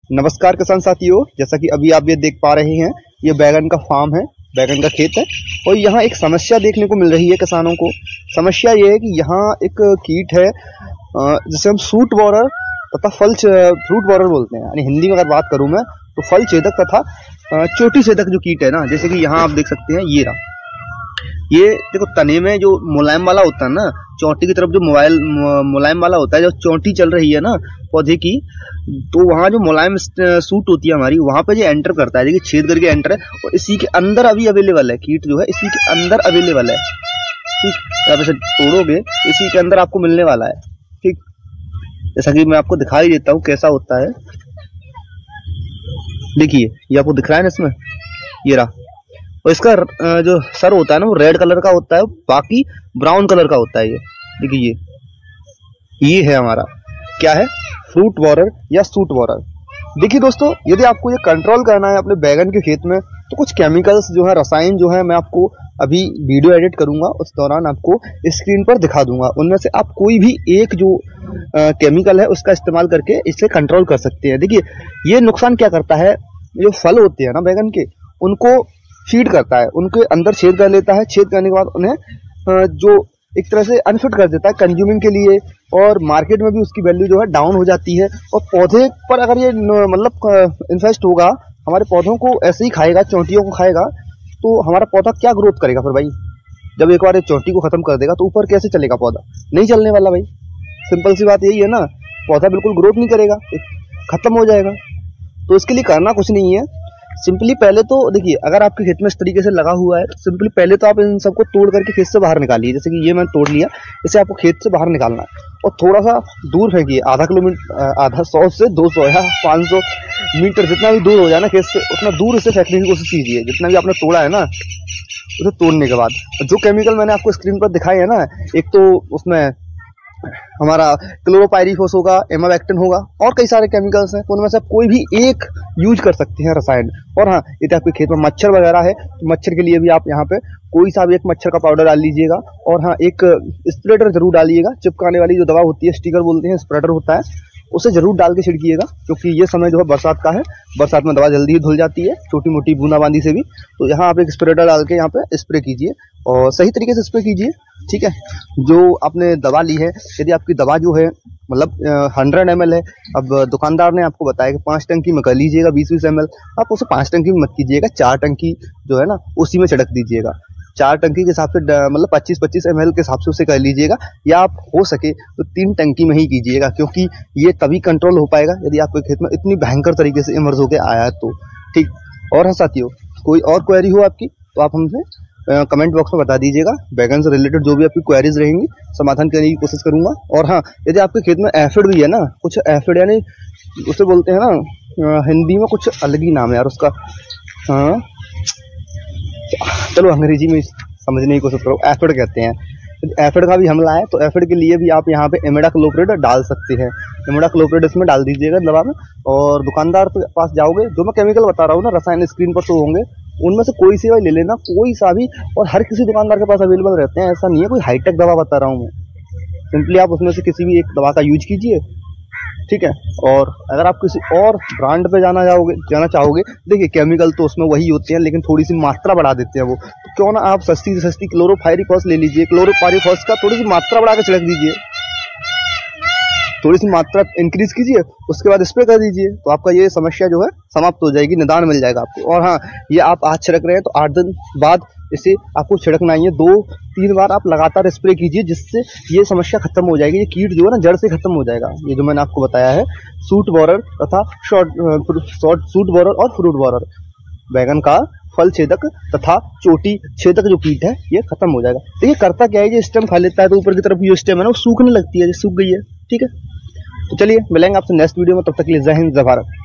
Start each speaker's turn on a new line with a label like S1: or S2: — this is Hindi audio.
S1: नमस्कार किसान साथियों, जैसा कि अभी आप ये देख पा रहे हैं, ये बैगन का फार्म है, बैगन का खेत है। और यहाँ एक समस्या देखने को मिल रही है किसानों को। समस्या ये है कि यहाँ एक कीट है जिसे हम सूट बोरर तथा फ्रूट बोरर बोलते हैं। यानी हिंदी में अगर बात करूं मैं तो फल छेदक तथा चोटी छेदक जो कीट है ना, जैसे कि यहाँ आप देख सकते हैं, ये रहा। ये देखो, तने में जो मुलायम वाला होता है ना, चोटी की तरफ जो मुलायम वाला होता है, जो चोटी चल रही है ना पौधे की, तो वहां जो मुलायम सूट होती है हमारी, वहां पे जो एंटर करता है, देखिए छेद करके एंटर है, और इसी के अंदर अभी अवेलेबल है। कीट जो है इसी के अंदर अवेलेबल है। ठीक, आप इसे तोड़ोगे इसी के अंदर आपको मिलने वाला है। ठीक, जैसा कि मैं आपको दिखाई देता हूँ कैसा होता है। देखिए, ये आपको दिख रहा है ना इसमें, ये रहा। और इसका जो सर होता है ना, वो रेड कलर का होता है, बाकी ब्राउन कलर का होता है। ये देखिए, ये है हमारा, क्या है, फ्रूट बोरर या सूट बोरर। देखिए दोस्तों, यदि आपको ये कंट्रोल करना है अपने बैगन के खेत में, तो कुछ केमिकल्स जो है, रसायन जो है, मैं आपको अभी वीडियो एडिट करूंगा, उस दौरान आपको स्क्रीन पर दिखा दूंगा। उनमें से आप कोई भी एक जो केमिकल है उसका इस्तेमाल करके इसे कंट्रोल कर सकते हैं। देखिए, ये नुकसान क्या करता है, जो फल होते हैं ना बैगन के, उनको फीड करता है, उनके अंदर छेद कर लेता है। छेद करने के बाद उन्हें जो एक तरह से अनफिट कर देता है कंज्यूमिंग के लिए, और मार्केट में भी उसकी वैल्यू जो है डाउन हो जाती है। और पौधे पर अगर ये मतलब इन्फेस्ट होगा, हमारे पौधों को ऐसे ही खाएगा, चोटियों को खाएगा, तो हमारा पौधा क्या ग्रोथ करेगा फिर भाई? जब एक बार चोटी को खत्म कर देगा तो ऊपर कैसे चलेगा पौधा? नहीं चलने वाला भाई। सिंपल सी बात यही है ना, पौधा बिल्कुल ग्रोथ नहीं करेगा, खत्म हो जाएगा। तो इसके लिए करना कुछ नहीं है, सिंपली पहले तो देखिए, अगर आपके खेत में इस तरीके से लगा हुआ है, सिंपली पहले तो आप इन सबको तोड़ करके खेत से बाहर निकालिए। जैसे कि ये मैंने तोड़ लिया, इसे आपको खेत से बाहर निकालना है और थोड़ा सा दूर फेंकिए, आधा किलोमीटर, आधा 100 से 200 या 500 मीटर, जितना भी दूर हो जाए ना खेत से, उतना दूर इसे फेंकने की कोशिश कीजिए। जितना भी आपने तोड़ा है ना, उसे तोड़ने के बाद जो केमिकल मैंने आपको स्क्रीन पर दिखाए है ना, एक तो उसमें हमारा क्लोरोपाइरीफॉस होगा, एमावेक्टिन होगा, और कई सारे केमिकल्स हैं, तो उनमें से आप कोई भी एक यूज कर सकते हैं रसायन। और हाँ, यदि आपके खेत में मच्छर वगैरह है तो मच्छर के लिए भी आप यहाँ पे कोई सा भी एक मच्छर का पाउडर डाल लीजिएगा। और हाँ, एक स्प्रेडर जरूर डालिएगा, चिपकाने वाली जो दवा होती है, स्टिकर बोलते हैं, स्प्रेडर होता है, उसे जरूर डाल के छिड़किएगा, क्योंकि ये समय जो है बरसात का है, बरसात में दवा जल्दी ही धुल जाती है छोटी मोटी बूंदाबांदी से भी। तो यहाँ आप एक स्प्रेडर डाल के यहाँ पे स्प्रे कीजिए और सही तरीके से स्प्रे कीजिए। ठीक है, जो आपने दवा ली है, यदि आपकी दवा जो है मतलब 100 ml है, अब दुकानदार ने आपको बताया कि 5 टंकी में कर लीजिएगा 20-20 ml, आप उसे 5 टंकी में मत कीजिएगा, 4 टंकी जो है ना उसी में छिड़क दीजिएगा। 4 टंकी के हिसाब से मतलब 25-25 ml के हिसाब से उसे कर लीजिएगा, या आप हो सके तो 3 टंकी में ही कीजिएगा, क्योंकि ये तभी कंट्रोल हो पाएगा यदि आपके खेत में इतनी भयंकर तरीके से इमर्ज होकर आया है तो। ठीक, और हाँ साथियों, कोई और क्वेरी हो आपकी तो आप हमसे कमेंट बॉक्स में बता दीजिएगा। बैगन से रिलेटेड जो भी आपकी क्वेरीज रहेंगी, समाधान करने की कोशिश करूंगा। और हाँ, यदि आपके खेत में एफिड भी है ना, कुछ एफिड यानी उसे बोलते हैं ना, हिंदी में कुछ अलग ही नाम है यार उसका, हाँ चलो अंग्रेजी में समझने की कोशिश करो, एफिड कहते हैं। एफिड का भी हमला है, तो एफिड के लिए भी आप यहाँ पे इमिडाक्लोप्रिड डाल सकते हैं। इमिडाक्लोप्रिड इसमें डाल दीजिएगा दवा में, और दुकानदार के पास जाओगे, जो मैं केमिकल बता रहा हूँ ना, रसायन स्क्रीन पर शो होंगे, उनमें से कोई सी ले लेना, कोई सा भी। और हर किसी दुकानदार के पास अवेलेबल रहते हैं, ऐसा नहीं है कोई हाईटेक दवा बता रहा हूँ मैं। सिंपली आप उसमें से किसी भी एक दवा का यूज कीजिए। ठीक है, और अगर आप किसी और ब्रांड पे जाना चाहोगे, देखिए केमिकल तो उसमें वही होते हैं, लेकिन थोड़ी सी मात्रा बढ़ा देते हैं वो, तो क्यों ना आप सस्ती से सस्ती क्लोरोपाइरीफॉस ले लीजिए। क्लोरोपाइरीफॉस का थोड़ी सी मात्रा बढ़ा के छिड़क दीजिए, थोड़ी सी मात्रा इंक्रीज कीजिए, उसके बाद स्प्रे कर दीजिए, तो आपका ये समस्या जो है समाप्त हो जाएगी, निदान मिल जाएगा आपको। और हाँ, ये आप आज छिड़क रहे हैं तो 8 दिन बाद इसे आपको छिड़कना ही है, 2-3 बार आप लगातार स्प्रे कीजिए, जिससे ये समस्या खत्म हो जाएगी। ये कीट जो है ना जड़ से खत्म हो जाएगा। ये जो मैंने आपको बताया है, सूट बोरर तथा सूट बोरर और फ्रूट बोरर, बैगन का फल छेदक तथा चोटी छेदक जो कीट है, ये खत्म हो जाएगा। तो ये करता क्या है, ये स्टेम खा लेता है, तो ऊपर की तरफ जो स्टेम है ना, वो सूखने लगती है, सूख गई है। ठीक है, तो चलिए मिलेंगे आपसे नेक्स्ट वीडियो में, तब तक के लिए जय हिंद, जय भारत।